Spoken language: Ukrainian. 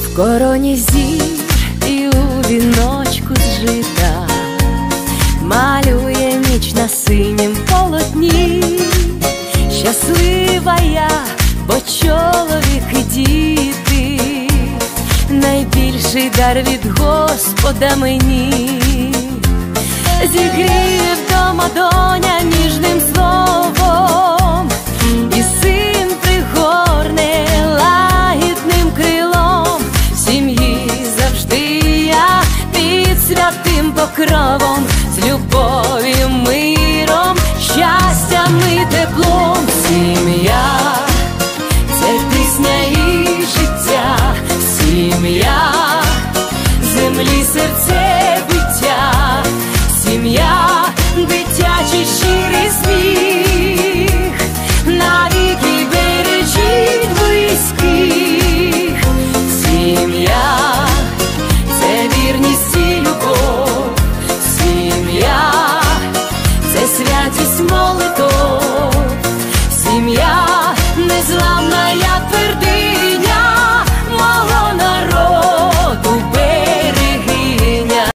В короні зір і у віночку з жита малює ніч на синім полотні. Щаслива я, бо чоловік і діти найбільший дар від Господа мені. Зігріє вдома доня ніжним словом, і син пригорне лагідним крилом. В сім'ї завжди я під святим покровом,